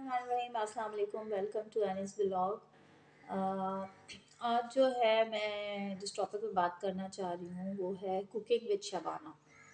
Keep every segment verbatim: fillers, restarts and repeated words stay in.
बिस्मिल्लाहिर्रहमानिर्रहीम, अस्सलाम वालेकुम, वेलकम टू अनीस व्लॉग। आज जो है मैं जिस टॉपिक पे बात करना चाह रही हूँ वो है कुकिंग विद शबाना।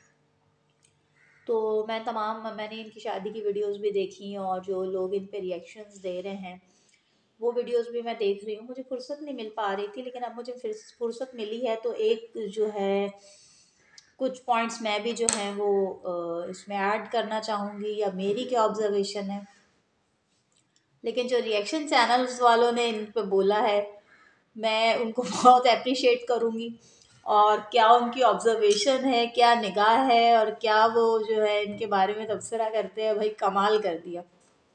तो मैं तमाम मैंने इनकी शादी की वीडियोस भी देखी और जो लोग इन पे रिएक्शंस दे रहे हैं वो वीडियोस भी मैं देख रही हूँ। मुझे फुर्सत नहीं मिल पा रही थी, लेकिन अब मुझे फिर फुर्सत मिली है तो एक जो है कुछ पॉइंट्स मैं भी जो हैं वो अ, इसमें ऐड करना चाहूँगी या मेरी क्या ऑब्जर्वेशन है। लेकिन जो रिएक्शन चैनल्स वालों ने इन पे बोला है मैं उनको बहुत अप्रिशिएट करूँगी, और क्या उनकी ऑब्जर्वेशन है, क्या निगाह है और क्या वो जो है इनके बारे में तबसरा करते हैं, भाई कमाल कर दिया।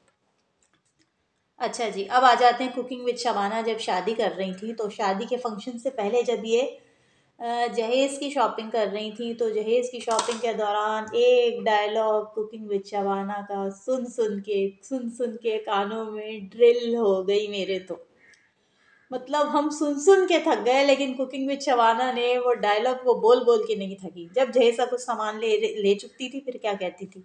अच्छा जी, अब आ जाते हैं कुकिंग विद शबाना। जब शादी कर रही थी तो शादी के फंक्शन से पहले जब ये अ, जहेज़ की शॉपिंग कर रही थी तो जहेज़ की शॉपिंग के दौरान एक डायलॉग कुकिंग विद शबाना का सुन सुन के सुन सुन के कानों में ड्रिल हो गई मेरे तो। मतलब हम सुन सुन के थक गए, लेकिन कुकिंग विद शबाना ने वो डायलॉग वो बोल बोल के नहीं थकी। जब जहेज़ कुछ सामान ले ले चुकती थी फिर क्या कहती थी,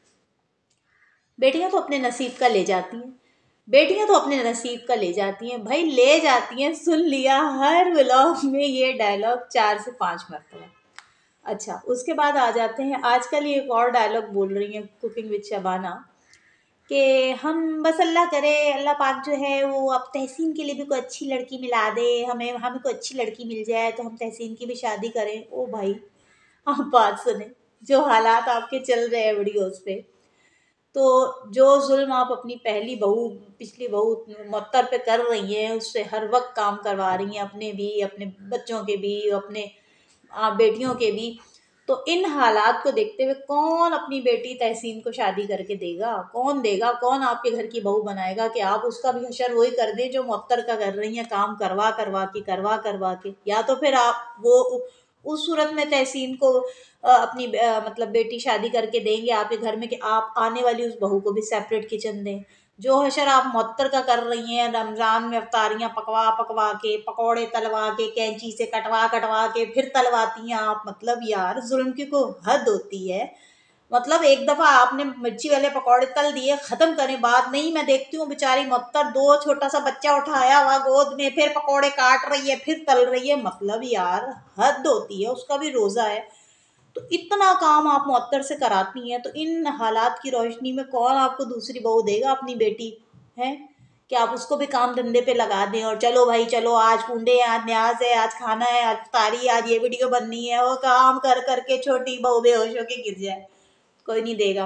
बेटियां तो अपने नसीब का ले जाती हैं, बेटियां तो अपने नसीब का ले जाती हैं, भाई ले जाती हैं। सुन लिया हर व्लॉग में ये डायलॉग चार से पांच मरतबा। अच्छा, उसके बाद आ जाते हैं आजकल ये एक और डायलॉग बोल रही हैं कुकिंग विद शबाना कि हम बस अल्लाह करे, अल्लाह पाक जो है वो अब तहसीन के लिए भी कोई अच्छी लड़की मिला दे, हमें हमें कोई अच्छी लड़की मिल जाए तो हम तहसीन की भी शादी करें। ओ भाई, आप बात सुने, जो हालात आपके चल रहे हैं वीडियोस पे, तो जो जुल्म आप अपनी पहली बहू पिछली बहू मुअत्तर पे कर रही हैं, उससे हर वक्त काम करवा रही हैं, अपने भी, अपने बच्चों के भी, अपने आप बेटियों के भी। तो इन हालात को देखते हुए कौन अपनी बेटी तहसीन को शादी करके देगा? कौन देगा? कौन आपके घर की बहू बनाएगा कि आप उसका भी हशर वही कर दें जो मुअत्तर का कर रही हैं, काम करवा करवा के करवा करवा के। या तो फिर आप वो उस सूरत में तहसीन को अ, अपनी अ, मतलब बेटी शादी करके देंगे आपके घर में कि आप आने वाली उस बहू को भी सेपरेट किचन दें। जो हशर आप मुअत्तर का कर रही हैं, रमज़ान में अफ्तारियाँ पकवा पकवा के, पकौड़े तलवा के, कैंची से कटवा कटवा के फिर तलवाती हैं आप। मतलब यार जुल्म की कोई हद होती है। मतलब एक दफ़ा आपने मिर्ची वाले पकौड़े तल दिए, ख़त्म करें बात। नहीं, मैं देखती हूँ बेचारी मुअत्तर दो छोटा सा बच्चा उठाया हुआ गोद में, फिर पकौड़े काट रही है, फिर तल रही है। मतलब यार हद होती है, उसका भी रोज़ा है। तो इतना काम आप मुअत्तर से कराती हैं, तो इन हालात की रोशनी में कौन आपको दूसरी बहू देगा अपनी बेटी? है कि आप उसको भी काम धंधे पे लगा दें और चलो भाई चलो, आज कुंडे हैं, आज न्याज है, आज खाना है, आज तारी, आज ये वीडियो बननी है, वो काम कर करके छोटी बहू बेहोश होके गिर जाए। कोई नहीं देगा।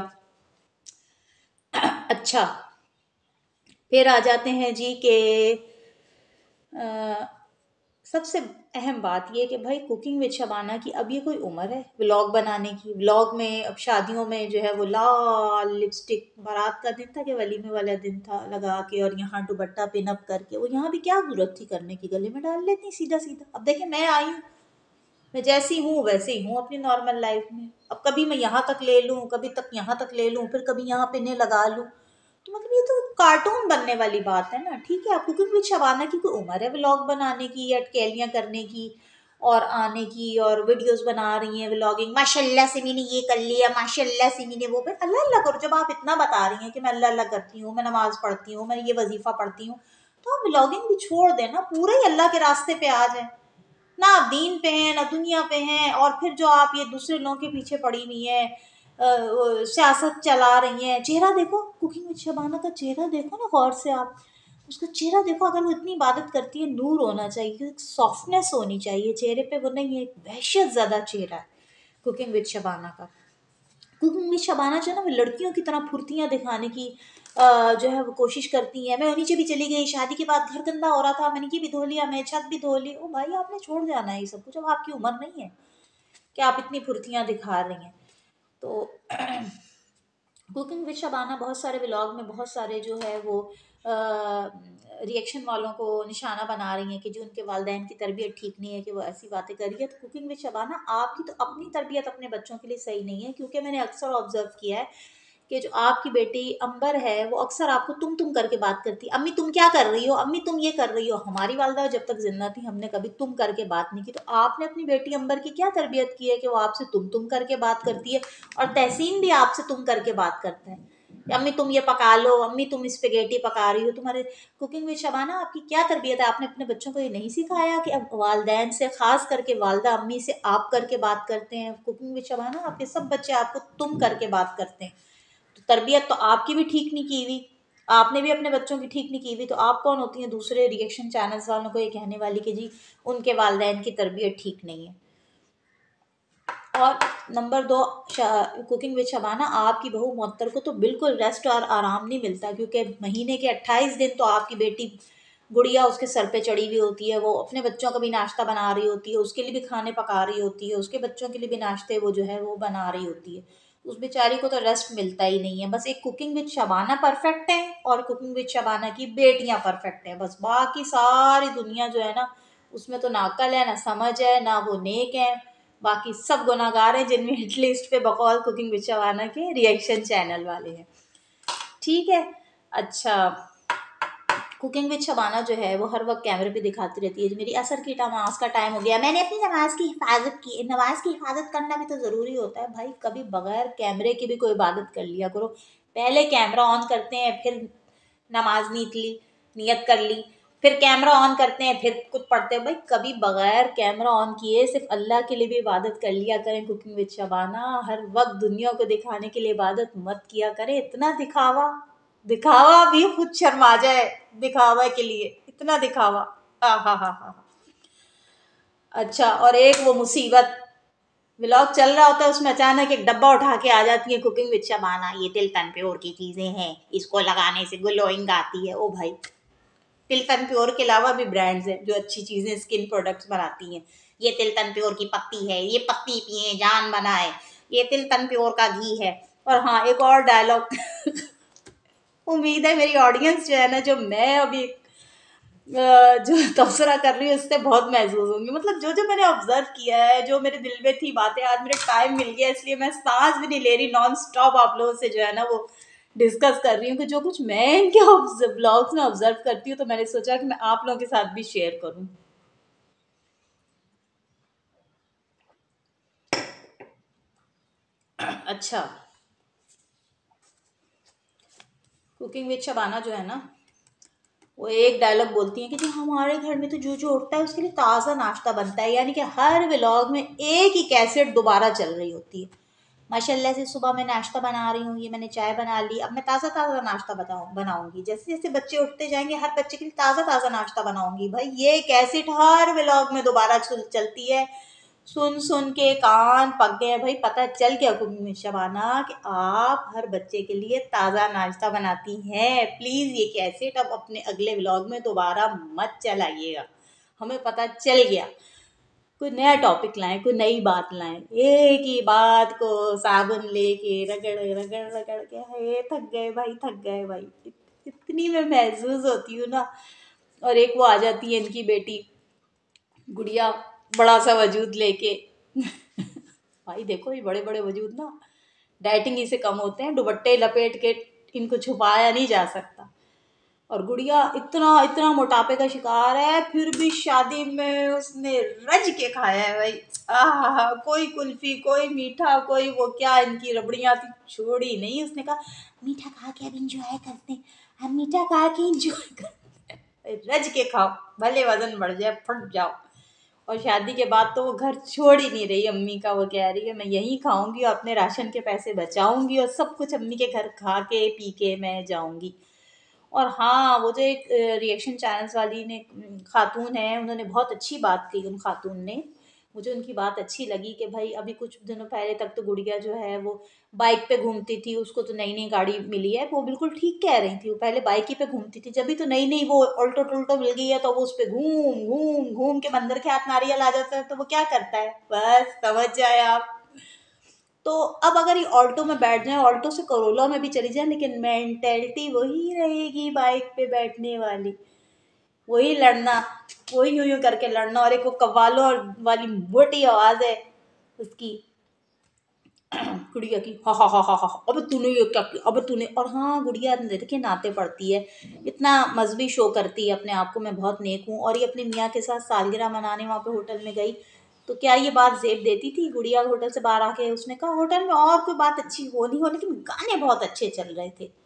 अच्छा, फिर आ जाते हैं जी के सबसे अहम बात ये कि भाई कुकिंग विद शबाना की अब ये कोई उम्र है व्लॉग बनाने की? व्लॉग में अब शादियों में जो है वो लाल लिपस्टिक, बारात का दिन था कि वलीमे वाला दिन था, लगा के और यहाँ दुपट्टा पिन अप करके, वो यहाँ भी क्या जरूरत थी करने की? गले में डाल लेती सीधा सीधा। अब देखिए मैं आई हूँ, मैं जैसी हूँ वैसे ही हूँ अपनी नॉर्मल लाइफ में। अब कभी मैं यहाँ तक ले लूँ, कभी तक यहाँ तक ले लूँ, फिर कभी यहाँ पिने लगा लूँ, तो मतलब ये तो कार्टून बनने वाली बात है ना। ठीक है, आप कुकिंग विद शबाना की कोई उम्र है व्लॉग बनाने की या अटकेलियाँ करने की और आने की और वीडियोस बना रही हैं व्लॉगिंग, माशाल्लाह से मैंने ये कर लिया, माशाल्लाह से मैंने वो। फिर अल्लाह अल्लाह करो। जब आप इतना बता रही हैं कि मैं अल्लाह अल्लाह करती हूँ, मैं नमाज पढ़ती हूँ, मैं ये वजीफा पढ़ती हूँ, तो आप व्लॉगिंग भी छोड़ दें ना, पूरे ही अल्लाह के रास्ते पे आ जाए ना। आप दीन पे हैं ना दुनिया पे हैं, और फिर जो आप ये दूसरे लोगों के पीछे पड़ी हुई हैं, अ, वो सियासत चला रही हैं। चेहरा देखो कुकिंग विद शबाना का, चेहरा देखो ना गौर से आप, उसका चेहरा देखो। अगर वो इतनी इबादत करती है, नूर होना चाहिए, सॉफ्टनेस होनी चाहिए चेहरे पे, वो नहीं है, एक वहशत ज़्यादा चेहरा है कुकिंग विद शबाना का। कुकिंग विद शबाना जो है ना, वो लड़कियों की तरह फुर्तियाँ दिखाने की अ, जो है वो कोशिश करती है। मैं नीचे भी चली गई, शादी के बाद घर गंदा हो रहा था, मैंने ये भी धो लिया, मैं छत भी धो ली। ओ भाई, आपने छोड़ जाना है ये सब कुछ, अब आपकी उम्र नहीं है कि आप इतनी फुर्तियाँ दिखा रही हैं। तो कुकिंग विद शबाना बहुत सारे व्लॉग में बहुत सारे जो है वो रिएक्शन वालों को निशाना बना रही हैं कि जो उनके वालिदैन की तरबियत ठीक नहीं है कि वो ऐसी बातें करी है। तो कुकिंग विद शबाना, आपकी तो अपनी तरबियत अपने बच्चों के लिए सही नहीं है, क्योंकि मैंने अक्सर ऑब्जर्व किया है कि जो आपकी बेटी अंबर है वो अक्सर आपको तुम तुम करके बात करती है। अम्मी तुम क्या कर रही हो, अम्मी तुम ये कर रही हो। हमारी वालदा जब तक जिंदा थी हमने कभी तुम करके बात नहीं की। तो आपने अपनी बेटी अंबर की क्या तरबियत की है कि वो आपसे तुम तुम करके बात करती है, और तहसीन भी आपसे तुम करके बात करता है? अम्मी तुम ये पका लो, अम्मी तुम स्पेगेटी पका रही हो। तुम्हारे कुकिंग विद शबाना आपकी क्या तरबियत है? आपने अपने बच्चों को ये नहीं सिखाया कि अब वालदैन से, खास करके वालदा अम्मी से आप करके बात करते हैं? कुकिंग विद शबाना आपके सब बच्चे आपको तुम करके बात करते हैं। तो तरबियत तो आपकी भी ठीक नहीं की हुई, आपने भी अपने बच्चों की ठीक नहीं की हुई, तो आप कौन होती हैं दूसरे रिएक्शन चैनल्स वालों को ये कहने वाली कि जी उनके वालदैन की तरबियत ठीक नहीं है? और नंबर दो, कुकिंग विद शबाना, आपकी बहू मुअत्तर को तो बिल्कुल रेस्ट और आराम नहीं मिलता, क्योंकि महीने के अट्ठाईस दिन तो आपकी बेटी गुड़िया उसके सर पे चढ़ी हुई होती है। वो अपने बच्चों का भी नाश्ता बना रही होती है, उसके लिए भी खाने पका रही होती है, उसके बच्चों के लिए भी नाश्ते वो जो है वो बना रही होती है। उस बेचारी को तो रेस्ट मिलता ही नहीं है। बस एक कुकिंग विद शबाना परफेक्ट है और कुकिंग विद शबाना की बेटियां परफेक्ट हैं, बस बाकी सारी दुनिया जो है ना उसमें तो ना अकल है, ना समझ है, ना वो नेक है। बाकी सब गुनाहगार हैं, जिनमें हिट लिस्ट पे बकौल कुकिंग विद शबाना के रिएक्शन चैनल वाले हैं। ठीक है। अच्छा, कुकिंग विद शबाना जो है वो हर वक्त कैमरे पे दिखाती रहती है, मेरी असर की नमाज का टाइम हो गया, मैंने अपनी नमाज की हिफाजत की। नमाज की हिफाजत करना भी तो ज़रूरी होता है भाई, कभी बगैर कैमरे की भी कोई इबादत कर लिया करो। पहले कैमरा ऑन करते हैं, फिर नमाज नीत ली, नियत कर ली, फिर कैमरा ऑन करते हैं, फिर कुछ पढ़ते हैं। भाई कभी बगैर कैमरा ऑन किए सिर्फ अल्लाह के लिए भी इबादत कर लिया करें। कुकिंग विद शबाना हर वक्त दुनिया को दिखाने के लिए इबादत मत किया करें। इतना दिखावा, दिखावा भी खुद शर्मा जाए दिखावा के लिए, इतना दिखावा। हाँ हाँ हाँ हाँ। अच्छा, और एक वो मुसीबत, व्लॉग चल रहा होता है उसमें अचानक एक डब्बा उठा के आ जाती है कुकिंग विद शबाना, ये तिल तन प्योर की चीजें हैं, इसको लगाने से ग्लोइंग आती है। ओ भाई, तिल तन प्योर के अलावा भी ब्रांड्स हैं जो अच्छी चीजें स्किन प्रोडक्ट्स बनाती हैं। ये तिल तन प्योर की पत्ती है, ये पत्ती पिए जान बनाए, ये तिल तन प्योर का घी है। और हाँ, एक और डायलॉग उम्मीद है मेरी ऑडियंस जो है ना, जो मैं अभी जो तबसरा कर रही हूँ उससे बहुत महसूस होंगी। मतलब जो जो मैंने ऑब्जर्व किया है, जो मेरे दिल में थी बातें, आज मेरे टाइम मिल गया इसलिए मैं सांस भी नहीं ले रही, नॉन स्टॉप आप लोगों से जो है ना वो डिस्कस कर रही हूँ कि जो कुछ मैं इनके ब्लॉग्स में ऑब्जर्व करती हूँ, तो मैंने सोचा कि मैं आप लोगों के साथ भी शेयर करूँ। अच्छा, कुकिंग विद शबाना जो है ना वो एक डायलॉग बोलती हैं कि जी हमारे घर में तो जो जो उठता है उसके लिए ताज़ा नाश्ता बनता है, यानी कि हर व्लॉग में एक ही कैसेट दोबारा चल रही होती है। माशाल्लाह से सुबह मैं नाश्ता बना रही हूँ, ये मैंने चाय बना ली, अब मैं ताज़ा ताज़ा नाश्ता बताऊँ बनाऊंगी, जैसे जैसे बच्चे उठते जाएंगे हर बच्चे के लिए ताज़ा ताज़ा नाश्ता बनाऊंगी। भाई ये कैसेट हर व्लॉग में दोबारा चलती है, सुन सुन के कान पक गए भाई। पता चल गया कुकिंग विद शबाना कि आप हर बच्चे के लिए ताज़ा नाश्ता बनाती हैं। प्लीज़ ये कैसेट अब अपने अगले व्लॉग में दोबारा मत चलाइएगा, हमें पता चल गया। कोई नया टॉपिक लाएं, कोई नई बात लाएं, एक ही बात को साबुन लेके रगड़ रगड़ रगड़ के हे थक गए भाई, थक गए भाई। इत- इतनी मैं महसूस होती हूँ ना। और एक वो आ जाती है इनकी बेटी गुड़िया, बड़ा सा वजूद लेके भाई देखो ये बड़े बड़े वजूद ना डाइटिंग ही से कम होते हैं, दुपट्टे लपेट के इनको छुपाया नहीं जा सकता। और गुड़िया इतना इतना मोटापे का शिकार है, फिर भी शादी में उसने रज के खाया है भाई। आहा, कोई कुल्फी, कोई मीठा, कोई वो क्या इनकी रबड़ियाँ थी, छोड़ी नहीं। उसने कहा मीठा खा के अब इंजॉय करते हैं, हम मीठा खा के इंजॉय करते हैं। रज के खाओ, भले वजन बढ़ जाए, फट जाओ। और शादी के बाद तो वो घर छोड़ ही नहीं रही अम्मी का, वो कह रही है मैं यहीं खाऊंगी और अपने राशन के पैसे बचाऊंगी और सब कुछ अम्मी के घर खा के पी के मैं जाऊंगी। और हाँ, वो जो एक रिएक्शन चैनल्स वाली ने खातून है, उन्होंने बहुत अच्छी बात की। उन खातून ने, मुझे उनकी बात अच्छी लगी कि भाई अभी कुछ दिनों पहले तक तो गुड़िया जो है वो बाइक पे घूमती थी, उसको तो नई नई गाड़ी मिली है, वो बिल्कुल ठीक कह रही थी। वो पहले बाइक ही पे घूमती थी, जब भी तो नई नई वो ऑल्टो टुल्टो मिल गई है तो वो उस पे घूम घूम घूम के बंदर के हाथ नारियल आ जाता है तो वो क्या करता है, बस समझ जाए आप। तो अब अगर ये ऑल्टो में बैठ जाए, ऑल्टो से करोला में भी चली जाए, लेकिन मेंटेलिटी वही रहेगी बाइक पे बैठने वाली, वही लड़ना, वही यूं यूं करके लड़ना। और एक वो कव्वालों वाली मोटी आवाज है उसकी गुड़िया की, हा हा हा हा हा, अब तूने ये क्या किया, अब तूने। और हाँ, गुड़िया देखिए नाते पढ़ती है, इतना मजहबी शो करती है अपने आप को, मैं बहुत नेक हूँ। और ये अपने मियाँ के साथ सालगिरह मनाने वहाँ पे होटल में गई, तो क्या ये बात जेब देती थी? गुड़िया होटल से बाहर आके उसने कहा होटल में और कोई बात अच्छी हो नहीं हो, लेकिन गाने बहुत अच्छे चल रहे थे।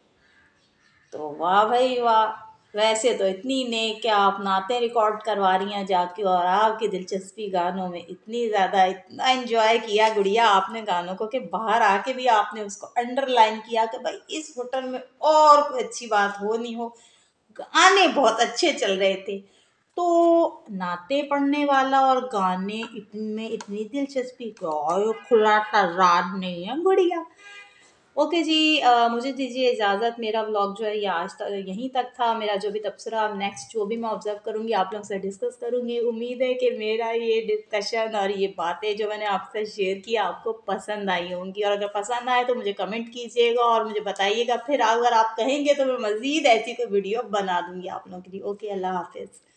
तो वाह भाई वाह, वैसे तो इतनी नेक क्या आप नाते रिकॉर्ड करवा रही हैं जाके, और आपकी दिलचस्पी गानों में इतनी ज़्यादा, इतना एंजॉय किया गुड़िया आपने गानों को कि बाहर आके भी आपने उसको अंडरलाइन किया कि भाई इस होटल में और कोई अच्छी बात हो नहीं हो, गाने बहुत अच्छे चल रहे थे। तो नाते पढ़ने वाला और गाने इनमें इतनी दिलचस्पी, क्या ये खुला राज नहीं है गुड़िया। ओके जी, अ, मुझे दीजिए इजाज़त। मेरा व्लॉग जो है ये आज तक यहीं तक था। मेरा जो भी तबसरा, नेक्स्ट जो भी मैं ऑब्ज़र्व करूँगी आप लोग से डिस्कस करूँगी। उम्मीद है कि मेरा ये डिस्कशन और ये बातें जो मैंने आपसे शेयर की आपको पसंद आई होंगी, और अगर पसंद आए तो मुझे कमेंट कीजिएगा और मुझे बताइएगा। फिर अगर आप कहेंगे तो मैं मज़ीद ऐसी कोई वीडियो बना दूँगी आप लोगों के लिए। ओके, अल्लाह हाफ़िज़।